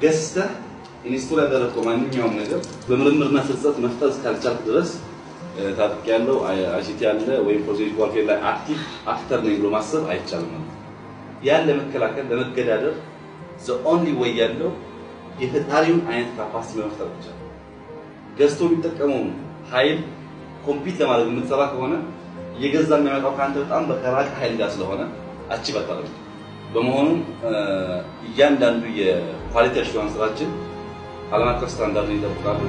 ገዝተ ኢንስቶል ያደረገው ማንኛውም ነገር በምርምርና ፍልሰት መፍጠር ካልቻልክ ድረስ ታጥቅ ያለው አይሲቲ ያለ ወይ ፕሮሴስ ዋርፌር ላይ አክቲቭ አክተር ነኝ ብሎ ማሰብ አይቻልም ያለ መከላከል ለመገዳደር the only way ያለው የፈጣሪውን አይነት ካፓሲቲ መፍጠር ብቻ ገዝቶ ቢጠቀመው ኃይል ኮምፒት ለማድረግ የምትሰራ ከሆነ የገዛ የሚያመጣው ካንተ በጣም በከራቅ ኃይል ጋር ስለሆነ አቺቭ አታደርግም በመሆኑም እያንዳንዱ የኳሊቲ አሹራንስ ስራችን ዓለም አቀፍ ስታንዳርድ ይጠብቃሉ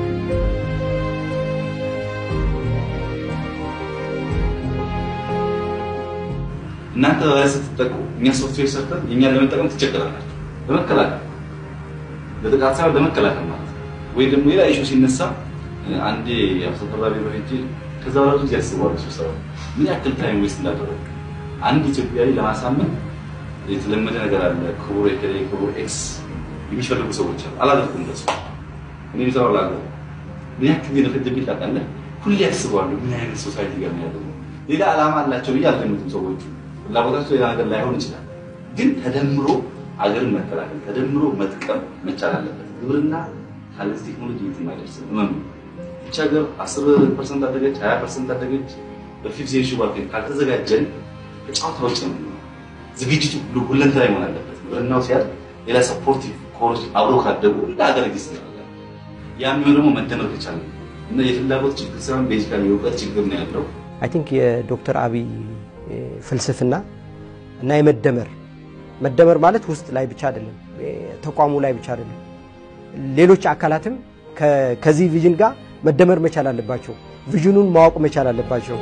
እናንተ ስትጠቀሙ እኛ ሶፍትዌር ሰርተን እኛ ለመጠቀም ትቸገራላችሁ ለመከላከል ለጥቃት ሳይሆን ለመከላከል ማለት ወይ ደግሞ ሌላ ኢሹ ሲነሳ አንዴ ያፈሰራቢ በህጂ ከዛ በኋላ ብዙ ያስባሉ ሰው ምን ያክል ታይም ዌስት እንዳደረገ አንድ ኢትዮጵያዊ ለማሳመን የተለመደ ነገር አለ ክቡር ኤክሬ ክቡር ኤክስ የሚፈልጉ ሰዎች አላደረኩም እንደሱ እኔ ተወራላለ ምን ያክል እንደፈጀብኝ ታውቃለህ ሁሉ ያስባሉ ምን አይነት ሶሳይቲ ጋር ነው ያለው ሌላ ዓላማ አላቸው ይያልከምቱም ሰዎች ላቦታቸው ያ ነገር ላይሆን ይችላል ግን ተደምሮ አገርን መከላከል ተደምሮ መጥቀም መቻል አለበት ግብርና ካለ ቴክኖሎጂ የትማይደርስ ነው ብቻ ገር 10% አደገች 20% አደገች በፊዚዮሎጂ ወርክ ካልተዘጋጀን በጫውታው ጭምር ዝግጅቱ ሁሉን ላይ መሆን አለበት ግብርናው ሲያል ሌላ ሰፖርቲቭ ኮርስ አብሮ ካደጉ ለሀገር ይስራል ያም ደግሞ መደመር ከቻለ እና የፍላጎት ችግር ሳይሆን ቤዚካሊ የውቀት ችግር ነው ያለው አይ ቲንክ የዶክተር አብይ ፍልስፍና እና መደመር ማለት ውስጥ ላይ ብቻ አይደለም ተቋሙ ላይ ብቻ አይደለም ሌሎች አካላትም ከዚህ ቪዥን ጋር መደመር መቻል አለባቸው ቪዥኑን ማወቅ መቻል አለባቸው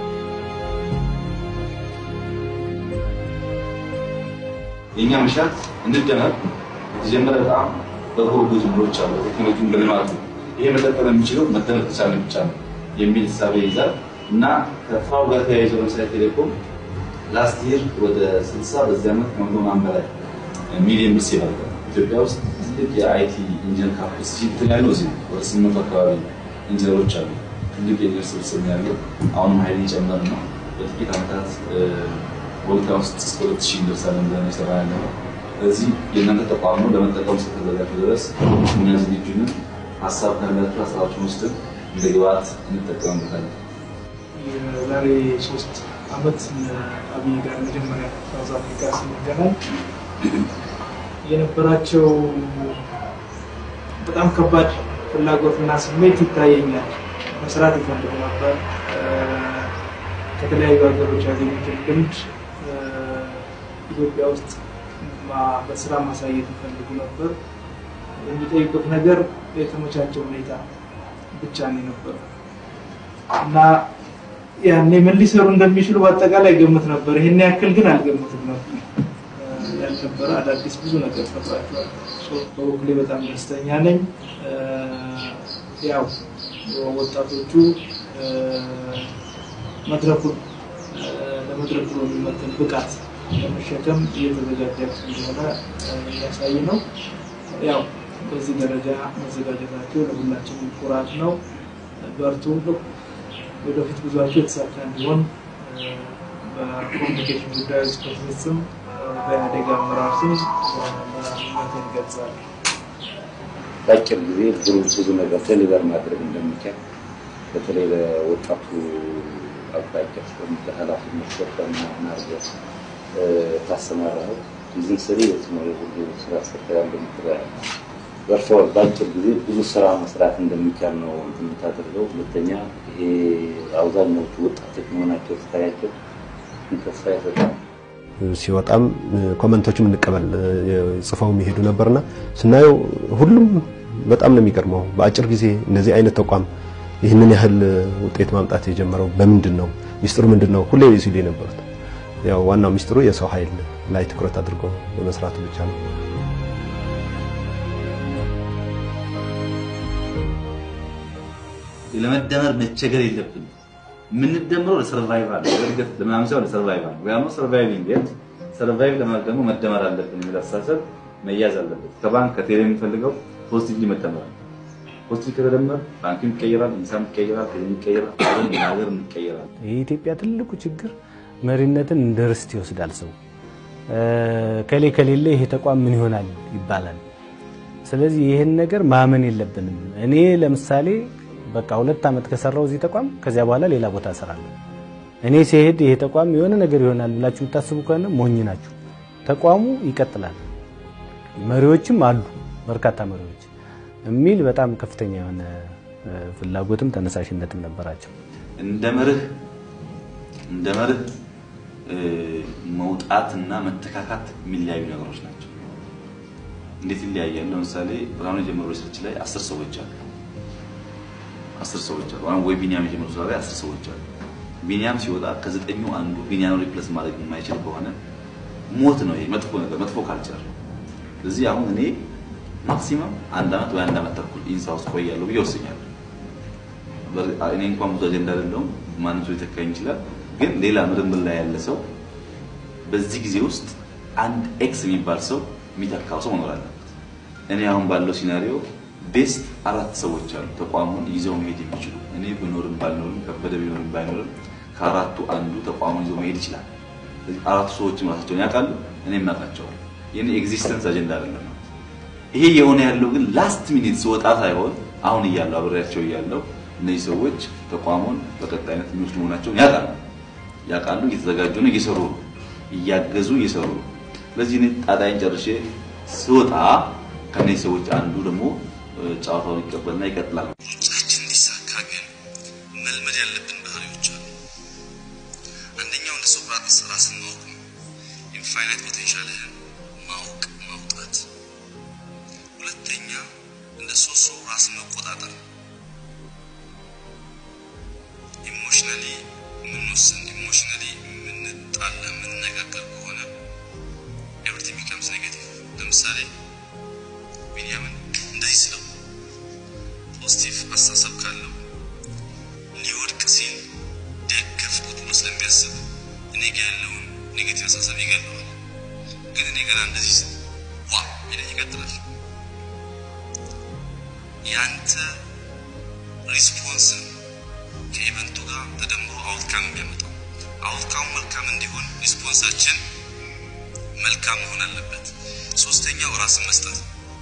የኛ መሻት እንደደመር ጀመረ በጣም በጎጆ ብሎች አሉ ቴክኖሎጂን በልማት ይሄ መጠቀም የሚችለው መደመር ተቻለ ብቻ ነው የሚል ሐሳብ ይዛል እና ከፋው ጋር ተያይዞ ለምሳሌ ቴሌኮም ላስት ይር ወደ 60 በዚህ ዓመት ከመሆን በላይ ሚሊዮን ብር ሲባል ኢትዮጵያ ውስጥ ትልቅ የአይቲ ኢንጂነር ካፓሲቲ ያለው እዚህ ወደ 8 አካባቢ ኢንጂነሮች አሉ ትልቅ የኢንጂነር ስብስብ ያለው አሁን ኃይል ይጨመር ነው በጥቂት ዓመታት ወልታ ውስጥ እስከ 2000 ደርሳለን ብለን ይሰራል እዚህ የእናንተ ተቋም ነው ለመጠቀም ስለተዘጋጀ ድረስ እነዚህ ልጅን ሐሳብ ካላችሁ ሐሳባችሁን ውስጥ እንደግባት እንጠቀምበታለን የዛሬ 3 አመት አብይ ጋር መጀመሪያ ሳውዝ አፍሪካ ሲገናኝ የነበራቸው በጣም ከባድ ፍላጎትና ስሜት ይታየኛል መስራት ይፈልጉ ነበር ከተለያዩ ሀገሮች ያገኙትን ልምድ ኢትዮጵያ ውስጥ በስራ ማሳየት ይፈልጉ ነበር የሚጠይቁት ነገር የተመቻቸ ሁኔታ ብቻ ነው ነበር እና ያኔ ምን ሊሰሩ እንደሚችሉ በአጠቃላይ ገምት ነበር ይሄን ያክል ግን አልገምትም ነበር ያልነበረ አዳዲስ ብዙ ነገር ተፈጥሯል በወክሌ በጣም ደስተኛ ነኝ ያው ወጣቶቹ መድረኩን ለመድረኩ የሚመጥን ብቃት ለመሸከም እየተዘጋጀች እንደሆነ ያሳይ ነው ያው በዚህ ደረጃ መዘጋጀታቸው ለሁላችንም ኩራት ነው በርቱ ወደፊት ብዙዎች የተሳካ እንዲሆን በኮሚኒኬሽን ጉዳዮች ተፈጽሞ በአደጋ መራስን ማተን ገልጻል ባጭር ጊዜ ብዙ ነገር ቴሌቨር ማድረግ እንደሚቻል በተለይ ለወጣቱ አባይከስ በመተሃላፍ መስፈርተና ማርገስ ታሰማራው ዲዛይን ሰሪዎች ነው ሁሉ ስራ ሰርተው እንደምትራይ በርፎር ባጭር ጊዜ ብዙ ስራ መስራት እንደሚቻል ነው እንታደርገው ሁለተኛ ይሄ አውዛኞቹ ወጣቶች መሆናቸው ታያቸው ተስፋ ያሰጣል ሲወጣም ኮሜንቶችም እንቀበል ጽፈው የሚሄዱ ነበርና ስናየው ሁሉም በጣም ነው የሚገርመው በአጭር ጊዜ እንደዚህ አይነት ተቋም ይሄንን ያህል ውጤት ማምጣት የጀመረው በምንድነው ሚስጥሩ ምንድነው ሁሌ ሲሉ የነበሩት ያው ዋናው ሚስጥሩ የሰው ኃይል ላይ ትኩረት አድርጎ በመስራት ብቻ ነው ለመደመር መቸገር የለብንም ምን ደምሮ ለሰርቫይቫል ለርገት ለማምሳው ለሰርቫይቫል ወያም ሰርቫይቪንግ ዴት ሰርቫይቭ ለማድረግ ደግሞ መደመር አለብን ለአሳሰብ መያዝ አለበት ከባንክ ከቴሌ የሚፈልገው ፖዚቲቭሊ መደመር ፖዚቲቭ ከደመር ባንክም ይቀየራል ኢንሳም ይቀየራል ቴሌም ይቀየራል ሀገር ይቀየራል የኢትዮጵያ ትልቁ ችግር መሪነትን እንደርስት ይወስዳል ሰው ከሌለ ይሄ ተቋም ምን ይሆናል ይባላል ስለዚህ ይሄን ነገር ማመን የለብንም እኔ ለምሳሌ በቃ 2 አመት ከሰራው እዚህ ተቋም ከዚያ በኋላ ሌላ ቦታ ሰራለሁ እኔ ሲሄድ ይሄ ተቋም የሆነ ነገር ይሆናል ብላችሁ ተታስቡ ከሆነ ሞኝ ናችሁ ተቋሙ ይቀጥላል መሪዎችም አሉ በርካታ መሪዎች እሚል በጣም ከፍተኛ የሆነ ፍላጎትም ተነሳሽነትም ነበራቸው እንደመርህ መውጣትና መተካካት የሚለያዩ ነገሮች ናቸው እንዴት ይለያያል ለምሳሌ ብራውን ጀምሮ ሪሰርች ላይ 10 ሰዎች አሉ 10 ሰዎች አሉ አሁን ወይ ቢኒያም ጀምሮ ላይ 10 ሰዎች አሉ ቢኒያም ሲወጣ ከ9ኙ አንዱ ቢኒያም ሪፕሌስ ማድረግ የማይችል ከሆነ ሞት ነው ይሄ መጥፎ ነገር መጥፎ ካልቸር ስለዚህ አሁን እኔ ማክሲመም 1 አመት ወይ 1 አመት ተኩል ኢንሳውስ ቆያለሁ ይወስኛል እኔ እንኳን ብዙ አጀንዳ አይደለም ማንሱ ይተካኝ ይችላል ግን ሌላ ምርምር ላይ ያለ ሰው በዚህ ጊዜ ውስጥ አንድ ኤክስ የሚባል ሰው የሚተካው ሰው መኖር አለበት እኔ አሁን ባለው ሲናሪዮ ቤስት 4 ሰዎች አሉ ተቋሙን ይዘው መሄድ የሚችሉ እኔ ብኖርም ባልኖርም ከበደ ቢኖርም ባይኖርም ከአራቱ አንዱ ተቋሙን ይዘው መሄድ ይችላል 4 ሰዎች ማለታቸው ያውቃሉ እኔም አውቃቸዋለሁ የኔ ኤግዚስተንስ አጀንዳ አይደለም ይሄ የሆነ ያለው ግን ላስት ሚኒት ወጣ ሳይሆን አሁን ይያለው አብሬያቸው ይያለው እነዚህ ሰዎች ተቋሙን በቀጣይነት የሚወስዱ መሆናቸውን ያውቃሉ እየተዘጋጁ ነው እየሰሩ እያገዙ እየሰሩ ስለዚህ እኔ ጣጣይን ጨርሼ ስወጣ ከነዚህ ሰዎች አንዱ ደግሞ ጫዋታውን ይቀበልና ይቀጥላል ጻችን እንዲሳካ ግን መልመድ ያለብን ባህሪዎች አሉ አንደኛው እንደ ሶክራተስ ራስን ማወቅ ኢንፋይናይት ፖቴንሻልህን ማወቅ ማውጣት ሁለተኛ እንደ ሶሶ ራስን መቆጣጠር ኢሞሽናሊ ኢሞሽናሊ ምንጣላ ምንነጋገር ከሆነ everything becomes negative ለምሳሌ ቢኒያምን እንደዚህ ስለው ፖዚቲቭ አስተሳሰብ ካለው ሊወድቅ ሲል ደገፍኩት ብሎ ስለሚያስብ እኔ ጋር ያለውን ኔጌቲቭ አስተሳሰብ ይገለዋል ግን እኔ ጋር እንደዚህ ዋ ይለኝ ይቀጥላል ያንተ ሪስፖንስ ከኢቨንቱ ጋር ተደምሮ አውትካም የሚያመጣው አውትካም መልካም እንዲሆን ሪስፖንሳችን መልካም መሆን አለበት ሶስተኛው ራስን መስጠት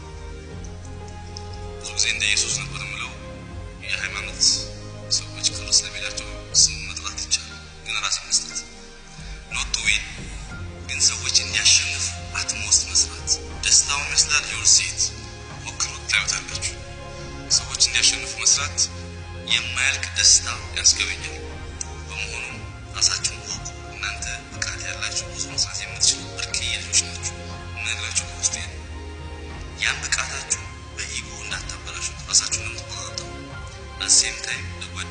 ብዙ ጊዜ እንደ ኢየሱስ ነበር ምለው የሃይማኖት ሰዎች ክርስቶስ ለሚላቸው ስም መጥራት ይቻላል ግን ራስን መስጠት ኖት ቱ ዊን ግን ሰዎች እንዲያሸንፉ አትሞስት መስራት ደስታውን መስራት ዩርሲት ወክሩት ታዩታላችሁ ሰዎች እንዲያሸንፉ መስራት የማያልቅ ደስታ ያስገበኛል በመሆኑ ራሳችሁን ወቁ እናንተ ብቃት ያላችሁ ብዙ መስራት የምትችሉ በርካታ ልጆች ናችሁ ነገራችሁ ውስጥ ያን ብቃታችሁ በኢጎ እንዳታበላሹ ራሳችሁን ለምትቆጣጠሩ አሴም ታይም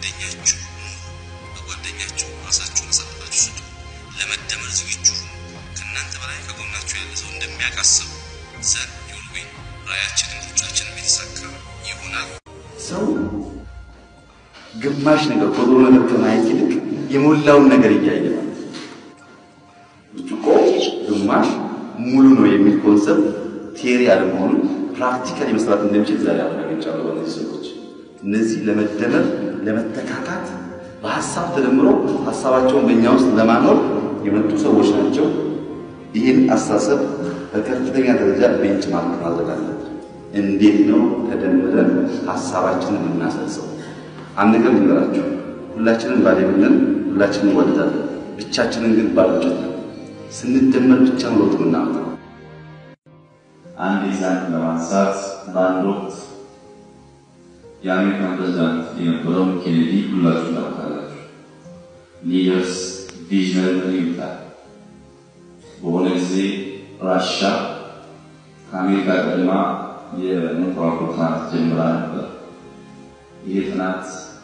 ለጓደኛችሁ ራሳችሁን አሳልፋችሁ ስጡ ለመደመር ዝግጁ ከእናንተ በላይ ከጎናችሁ ያለ ሰው እንደሚያቃስብ ዘን ዩልዊ ራያችንን ሩጫችንን የተሳካ ይሆናል ሰው ግማሽ ነገር ቆጥሮ ነገር ከማየት ይልቅ የሞላውን ነገር ይያያል ብቻ ግማሽ ሙሉ ነው የሚል ኮንሰፕት ቲዮሪ አለመሆኑ ፕራክቲካሊ መስራት እንደሚችል ዛሬ አረጋግጫለሁ በእነዚህ ሰዎች እነዚህ ለመደመር ለመተካካት በሐሳብ ተደምሮ ሐሳባቸውን በእኛ ውስጥ ለማኖር የመጡ ሰዎች ናቸው ይህን አስተሳሰብ በከፍተኛ ደረጃ ቤንች ማርክ ማድረግ አለብን እንዴት ነው ተደምረን ሐሳባችንን እናሰልሰው አንድ ነገር ልንገራችሁ ሁላችንም ባለቤትን ሁላችንም ወልዳለን ብቻችንን ግን ባለቤት ስንደመር ብቻ ነው ለውጥ የምናመጣው አንድ ኢሳት ለማንሳት በአንድ ወቅት የአሜሪካን ፕሬዝዳንት የነበረውን ኬኔዲ ሁላችሁም ታውቃላችሁ ሊደርስ ቪዥነሪ ይባላል በሆነ ጊዜ ራሻ ከአሜሪካ ቀድማ የኑክሌር ጥናት ጀምራ ነበር ይህ ጥናት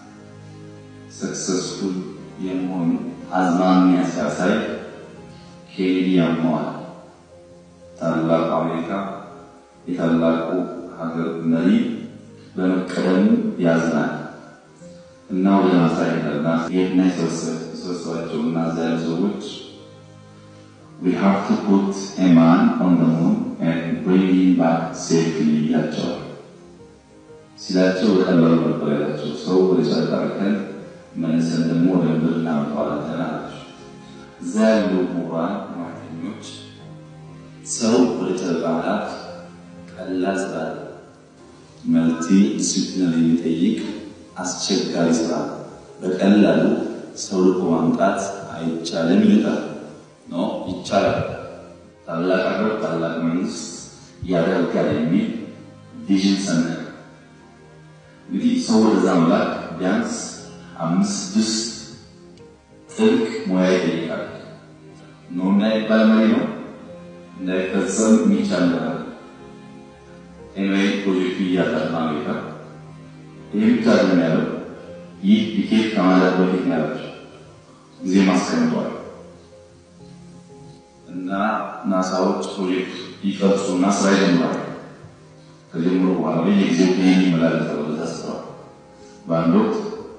ሰክሰስፉል የመሆን አዝማሚያ ሲያሳይ ኬኔዲ ያመዋል ታላቁ አሜሪካ የታላቁ ሀገር መሪ በመቀደም ያዝናል እና ወደ ናሳ ይሄዳልና ይህና የሰበሰባቸውና እዚያ ያሉ ሰዎች we have to put a man on the moon and bring him back safely ይላቸዋል ሲላቸው በቀላሉ ነበር ያላቸው ሰው ወደ ጨረቃ ልከን መልሰን ደግሞ ወደ ምድር እናመጣዋለን አላቸው እዛ ያሉ ምሁራን ማተኞች ሰው ወደ ጨረቃ መላክ ቀላል ስራ መልቲ ዲሲፕሊን የሚጠይቅ አስቸጋሪ ስራ በቀላሉ ሰው ልኮ ማምጣት አይቻልም ይላል ነው ይቻላል ታላቅ ሀገር ታላቅ መንግስት ያደርጋል የሚል ቪዥን ሰነቀ እንግዲህ ሰው ወደዛ መላክ ቢያንስ 5-6 ጥልቅ ሙያ ይጠይቃል ነው እንዳይባል መሪ ነው እንዳይፈጸም የሚቻል ነገር ኤንዌይ ፕሮጀክቱ እያጠና ነው ይላል የሚታደም ያለው ይህ ዲኬት ከማለት በፊት ነበር ጊዜ ማስቀምጧል እና ናሳዎች ፕሮጀክት ይፈርሱና ስራ ይጀምራል ከጀምሮ በኋላ በየጊዜው ፕሌን ይመላለሳል ወደ ተስፋው በአንድ ወቅት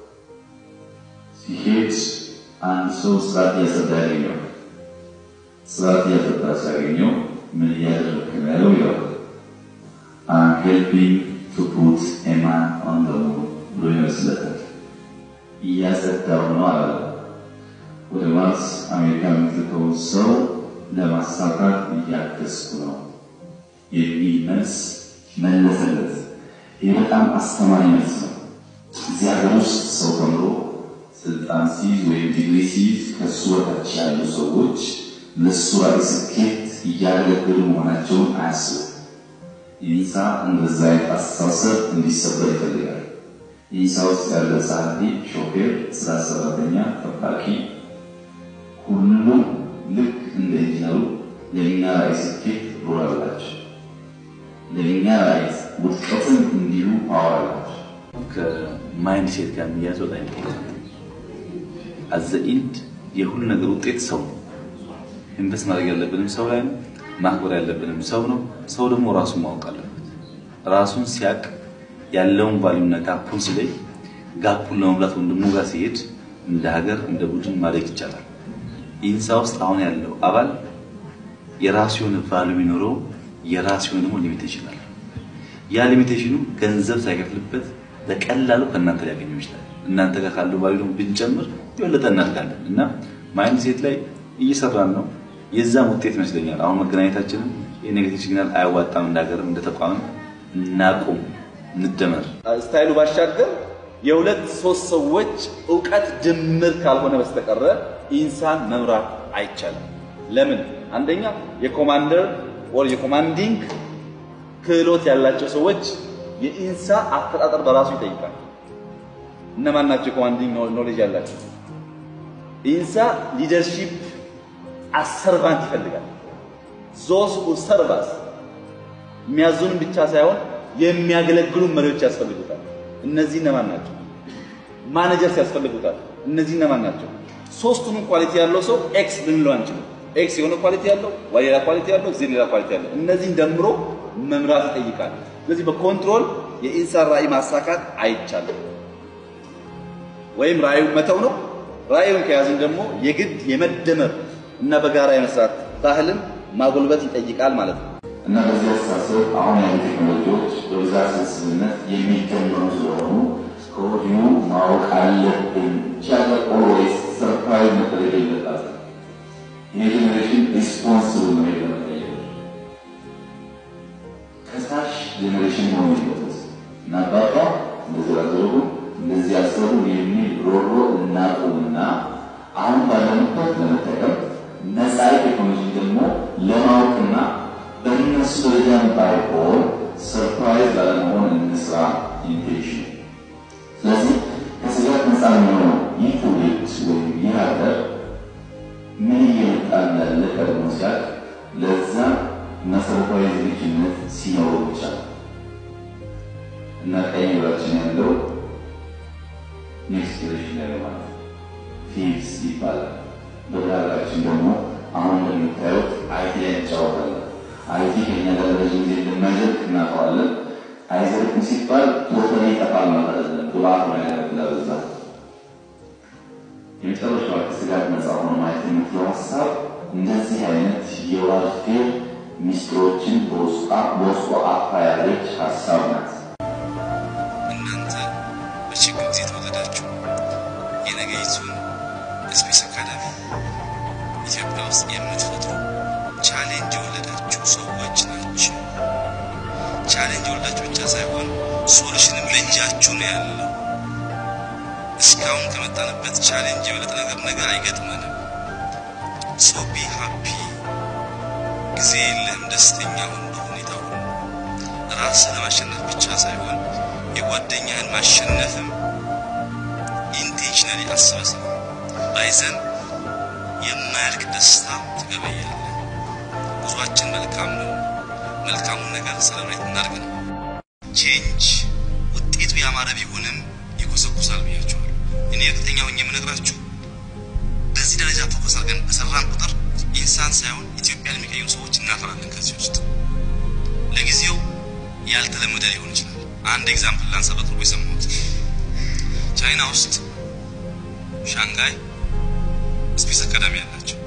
ሲሄድ አንድ ሰው ስራት እያሰዳ ያገኘው ስራት እያሰዳ ሲያገኘው ምን እያደረግክ ነው ያለው ይላል I'm helping to put a man on the moon ብሎ ይመስለታል እያሰዳው ነው አለ ወደ ማርስ አሜሪካ የምትልከውን ሰው ለማሳካት እያገዝኩ ነው የሚል መልስ መለሰለት ይህ በጣም አስተማሪ መልስ ነው እዚህ ሀገር ውስጥ ሰው ተምሮ ስልጣን ሲይዝ ወይም ዲግሪ ሲይዝ ከሱ በታች ያሉ ሰዎች ለሱ ራዕይ ስኬት እያገለገሉ መሆናቸውን አያስቡ ኢንሳ እንደዛ አስተሳሰብ እንዲሰበር ይፈልጋል ኢንሳ ውስጥ ያለ ጸሐፊ ሾፌር ስራ ሰራተኛ ጠባቂ ሁሉም ልክ እንደ ኢንጂነሩ ለኛ ራዕይ ስኬት ሮል አላቸው ለኛ ራዕይ ውድቀትን እንዲሁ ፓወር አላቸው ከማይንድ ሴት ጋር የሚያዘው ላይ አዘኢንድ የሁሉ ነገር ውጤት ሰው ኢንቨስት ማድረግ ያለብንም ሰው ላይ ማክበር ያለብንም ሰው ነው ሰው ደግሞ ራሱን ማወቅ አለበት ራሱን ሲያቅ ያለውን ቫልዩና ጋፑን ሲለይ ጋፑን ለመሙላት ወንድሙ ጋር ሲሄድ እንደ ሀገር እንደ ቡድን ማደግ ይቻላል ኢንሳ ውስጥ አሁን ያለው አባል የራሱ የሆነ ቫልዩ ይኖረው የራሱ የሆነ ደግሞ ሊሚቴሽን አለ ያ ሊሚቴሽኑ ገንዘብ ሳይከፍልበት በቀላሉ ከእናንተ ሊያገኘው ይችላል እናንተ ጋር ካለው ቫልዩ ደግሞ ብንጨምር ይወለጠ እናድጋለን እና ማይንድ ሴት ላይ እየሰራን ነው የዛም ውጤት መስለኛል አሁን መገናኘታችንን የኔጌቲቭ ሲግናል አያዋጣም እንዳገርም እንደተቋም እናቆም እንደመር ስታይሉ ባሻገር የሁለት ሶስት ሰዎች ዕውቀት ድምር ካልሆነ በስተቀር ኢንሳን መምራት አይቻልም ለምን አንደኛ የኮማንደር ወር የኮማንዲንግ ክህሎት ያላቸው ሰዎች የኢንሳ አፈጣጠር በራሱ ይጠይቃል እነማን ናቸው ኮማንዲንግ ኖሌጅ ያላቸው ኢንሳ ሊደርሺፕ አሰርቫንት ይፈልጋል ዞስ ሰርቫስ የሚያዙን ብቻ ሳይሆን የሚያገለግሉ መሪዎች ያስፈልጉታል እነዚህ እነማን ናቸው ማኔጀርስ ያስፈልጉታል እነዚህ እነማን ናቸው ሶስቱንም ኳሊቲ ያለው ሰው ኤክስ ብንለው አንችልም ኤክስ የሆነ ኳሊቲ ያለው ዋይ ሌላ ኳሊቲ ያለው ዚ ሌላ ኳሊቲ ያለው እነዚህን ደምሮ መምራት ይጠይቃል ስለዚህ በኮንትሮል የኢንሳ ራዕይ ማሳካት አይቻልም ወይም ራዕዩን መተው ነው ራዕዩን ከያዝን ደግሞ የግድ የመደመር እና በጋራ የመስራት ባህልን ማጎልበት ይጠይቃል ማለት ነው እና በዚህ አስተሳሰብ አሁን ያሉ ቴክኖሎጂዎች በብዛት ስልስልነት የሚጀምሩ ስለሆኑ ከወዲሁ ማወቅ አለብን ቻለ ኦልዌይስ ሰርፕራይዝ መደረግ የለበትም ይህ ጄኔሬሽን ሪስፖንስብል ነው የሚለው ከታች ጄኔሬሽን ነው የሚለው እና ባባ እንደዚህ አደረጉ እንደዚህ አሰሩ የሚል ሮሮ እናቁምና አሁን ባለንበት ለመጠቀም ነፃ ቴክኖሎጂ ደግሞ ለማወቅና በእነሱ ደረጃም ባይሆን ሰርፕራይዝ ላለመሆን እንስራ ኢንቴንሽን ስለዚህ ከስጋት ነፃ የሚሆነው ይህ ትውልድ ወይም ይህ ሀገር ምን እየመጣ እንዳለ ቀድሞ ሲያቅ ለዛ መሰረታዊ ዝግጁነት ሲኖረው ብቻ እና ቀኝ ብራችን ያለው ኔክስት ጀነሬሽን ላይ ማለት ፊክስ ይባላል በሀገራችን ደግሞ አሁን እንደምታዩት አይቲ ላይ እንጫወታለን አይቲ ከኛ ጋር ረዥም ጊዜ እንደማይዘልቅ እናውቀዋለን አይዘልቅም ሲባል ቶታሊ ይጠፋል ማለት አይደለም ግብአት ነው ያደርግላል በዛ የመጨረሻው ከስጋት ነፃ ሆኖ ማየት የምትለው ሀሳብ እንደዚህ አይነት የዋርፌር ሚስጥሮችን በውስጡ አፋ ያለች ሀሳብ ናት እናንተ በችግር ጊዜ ተወለዳችሁ የነገይቱን ስፔስ አካዳሚ ኢትዮጵያ ውስጥ የምትፈጥሩ ቻሌንጅ የወለዳችሁ ሰዎች ናቸው ቻሌንጅ ወልዳችሁ ብቻ ሳይሆን ሶሉሽንም ለእጃችሁ ነው ያለው። እስካሁን ከመጣንበት ቻሌንጅ የበለጠ ነገር አይገጥመንም። ሶ ቢ ሃፒ ጊዜ የለም ደስተኛ ሁን በሁኔታው። ራስን ለማሸነፍ ብቻ ሳይሆን የጓደኛህን ማሸነፍም ኢንቴንሽናሊ አስበህ ባይዘን የማያልቅ ደስታ ትገበያለህ። ጉዟችን መልካም ነው። መልካሙን ነገር ሰለብሬት እናድርግ ነው። ቼንጅ ውጤቱ ያማረ ቢሆንም ይኮሰኩሳል ብያችኋለሁ። እኔ እርግጠኛ ሆኜ የምነግራችሁ በዚህ ደረጃ ፎከስ አድርገን በሰራን ቁጥር ኢንሳን ሳይሆን ኢትዮጵያን የሚቀይሩ ሰዎች እናፈራለን። ከዚህ ውስጥ ለጊዜው ያልተለመደ ሊሆን ይችላል። አንድ ኤግዛምፕል ላንሳ። በቅርቡ የሰማሁት ቻይና ውስጥ ሻንጋይ ስፔስ አካዳሚ ያላቸው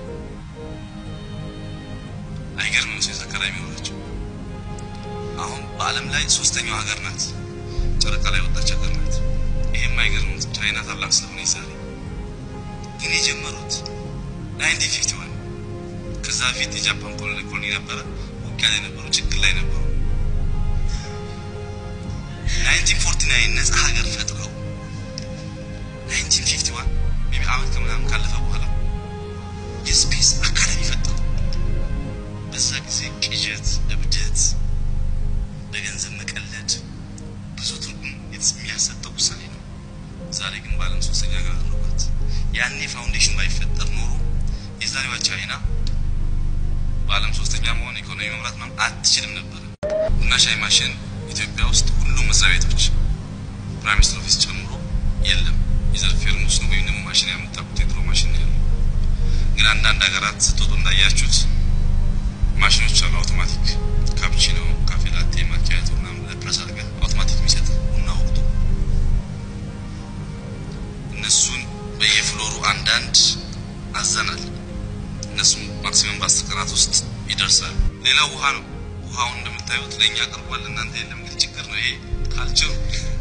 አይገርምም? ስፔስ አካዳሚ ያላቸው አሁን በዓለም ላይ ሶስተኛው ሀገር ናት። ጨረቃ ላይ ወጣች ሀገር ናት። ይሄም አይገርምም? ቻይና ታላቅ ስለሆነ ይሳሪ ግን የጀመሩት 1951 ከዛ ፊት የጃፓን ኮሎኒ ነበረ። ውጊያ ላይ ነበሩ፣ ችግር ላይ ነበሩ። 1949 ነፃ ሀገር ፈጥረው 1951 ሜቢ አመት ከምናምን ካለፈ በኋላ የስፔስ አካዳሚ ፈጠሩ። በዛ ጊዜ ቅዠት፣ እብደት፣ በገንዘብ መቀለድ ብዙ ትርጉም የሚያሰጠው ውሳኔ ነው። ዛሬ ግን በዓለም ሶስተኛ ሀገር አድርጓት። ያኔ ፋውንዴሽን ባይፈጠር ኖሮ የዛሬዋ ቻይና በዓለም ሶስተኛ መሆን ኢኮኖሚ መምራት አትችልም ነበር። እና ሻይ ማሽን ኢትዮጵያ ውስጥ ሁሉም መስሪያ ቤቶች ፕራይም ሚኒስትር ኦፊስ ጨምሮ የለም። የዘር ፌርሙስ ነው ወይም ደግሞ ማሽን ያመጣው ቴክኖ ማሽን ነው። ግን አንዳንድ ሀገራት ስትወጡ እንዳያችሁት ማሽኖች አሉ። አውቶማቲክ ካፕቺኖ፣ ካፌ ላቴ፣ ማኪያቶ ምናምን ለፕረስ አድርገህ አውቶማቲክ የሚሰጥ ቡና ወቅቱ እነሱን በየፍሎሩ አንዳንድ አዘናል። እነሱም ማክሲመም በ10 ቀናት ውስጥ ይደርሳል። ሌላው ውሃ ነው። ውሃውን እንደምታዩት ለኛ ቀርቧል፣ እናንተ የለም። ግን ችግር ነው ይሄ ካልቸር።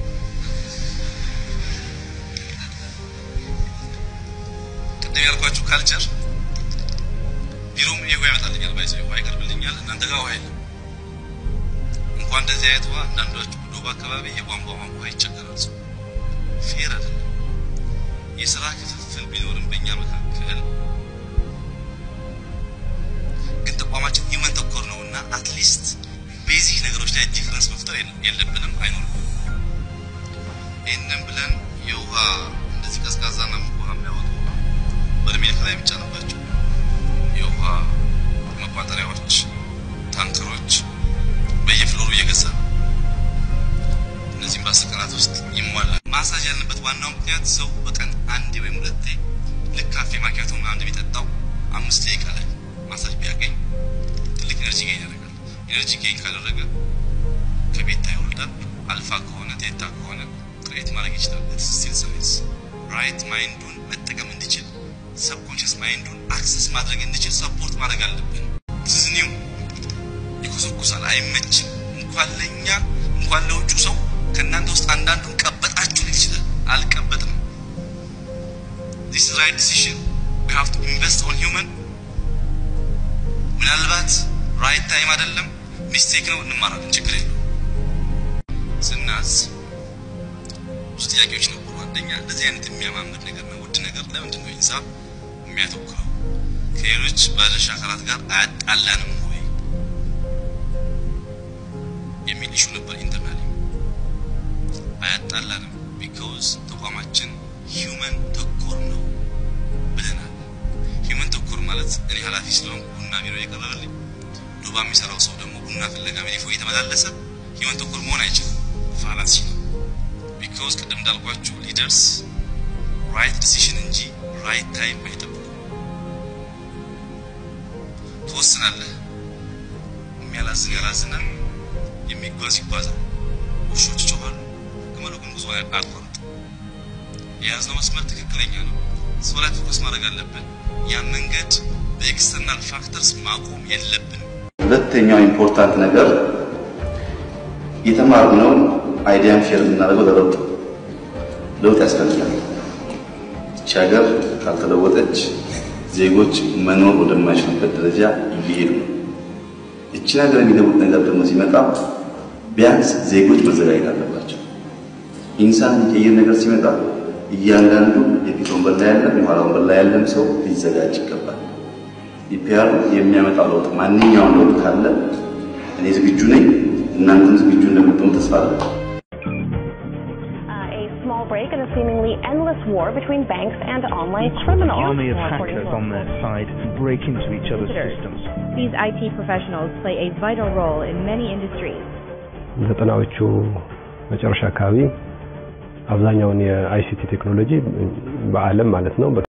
ቅድም ያልኳችሁ ካልቸር ቢሮም ይሄ ያመጣልኛል፣ ባይዘው ውሃ ይቀርብልኛል፣ እናንተ ጋር ውሃ የለም። እንኳን እንደዚህ አይነት ውሃ አንዳንዶቹ ዱባ አካባቢ የቧንቧ ውሃ ይቸገራል። ፌር አይደለም። የሥራ ክፍፍል ቢኖርም በእኛ መካከል ግን ተቋማችን ሂውመን ተኮር ነውና አትሊስት ቤዚክ ነገሮች ላይ ዲፈረንስ መፍጠር የለብንም፣ አይኖርም። ይሄንን ብለን የውሃ እንደዚህ ቀዝቃዛና ውሃ የሚያወጡ በርሜል ላይ የሚጫንባቸው የውሃ መቋጠሪያዎች፣ ታንከሮች በየፍሎሩ እየገዛ እነዚህም በ10 ቀናት ውስጥ ይሟላል። ማሳጅ ያለበት ዋናው ምክንያት ሰው በቀን አንዴ ወይም ሁለቴ ልክ ካፌ ማኪያቶ ምናምን ቢጠጣው 5 ደቂቃ ላይ ማሳጅ ቢያገኝ ትልቅ ኤነርጂ ጌን ያደርጋል። ኤነርጂ ጌን ካደረገ ከቤታ ይወልዳል። አልፋ ከሆነ ቴታ ከሆነ ክሬት ማድረግ ይችላል። ስቲል ሳይንስ ራይት ማይንዱን መጠቀም እንዲችል ሰብኮንሺየስ ማይንዱን አክሰስ ማድረግ እንዲችል ሰፖርት ማድረግ አለብን። ትዝኒው ይኮሰኩሳል፣ አይመችም። እንኳን ለኛ እንኳን ለውጩ ሰው ከናንተ ውስጥ አንዳንዱን ቀበጣችሁ ይችላል። አልቀበጥም። this is right decision. we have to invest on human። ምናልባት ራይት ታይም አይደለም፣ ሚስቴክ ነው፣ እንማራለን፣ ችግር የለውም። ስናዝ ብዙ ጥያቄዎች ነበሩ። አንደኛ እንደዚህ አይነት የሚያማምር ነገር ነው፣ ውድ ነገር ለምንድን ነው ሂሳብ የሚያተኩረው? ከሌሎች ባለድርሻ አካላት ጋር አያጣላንም ወይ የሚል ኢሹ ነበር። ኢንተርናሊ አያጣላንም ቢኮዝ ተቋማችን ሂውመን ተኮር ነው ብለናል። ሂውመን ተኮር ማለት እኔ ኃላፊ ስለሆንኩ ቡና ቢሮ የቀረበልኝ ዱባ የሚሰራው ሰው ደግሞ ቡና ፍለጋ ሜዲፎ እየተመላለሰ ሂውመን ተኮር መሆን አይችልም። ፋላሲ ነው። ቢኮዝ ቅድም እንዳልኳችሁ ሊደርስ ራይት ዲሲሽን እንጂ ራይት ታይም አይጠብቁም። ትወስናለህ። የሚያላዝን ያላዝናል፣ የሚጓዝ ይጓዛል። ውሾች ይጮኻሉ፣ ግመሉ ግን ጉዞ አያቋርጥም። የያዝነው መስመር ትክክለኛ ነው። ሰው ላይ ፎከስ ማድረግ አለብን። ያን መንገድ በኤክስተርናል ፋክተርስ ማቆም የለብንም። ሁለተኛው ኢምፖርታንት ነገር የተማርነው አይዲያን ሼር እናደርገው ለውጥ ያስፈልጋል። እቺ ሀገር ካልተለወጠች ዜጎች መኖር ወደማይችሉበት ደረጃ ይሄዱ። እቺ ሀገር የሚለውጥ ነገር ደግሞ ሲመጣ ቢያንስ ዜጎች መዘጋጀት አለባቸው። ኢንሳን የሚቀይር ነገር ሲመጣ እያንዳንዱ የፊት ወንበር ላይ ያለ የኋላ ወንበር ላይ ያለም ሰው ሊዘጋጅ ይገባል። ኢፒአር የሚያመጣው ለውጥ ማንኛውም ለውጥ ካለ እኔ ዝግጁ ነኝ፣ እናንተም ዝግጁ እንደምትሆኑ ተስፋ አደርጋለሁ። Break in a seemingly endless war between banks and online criminals. An army of hackers on their side break into each other's systems. These IT professionals play a vital role in many industries. ዘጠናዎቹ መጨረሻ አካባቢ አብዛኛውን የአይሲቲ ቴክኖሎጂ በዓለም ማለት ነው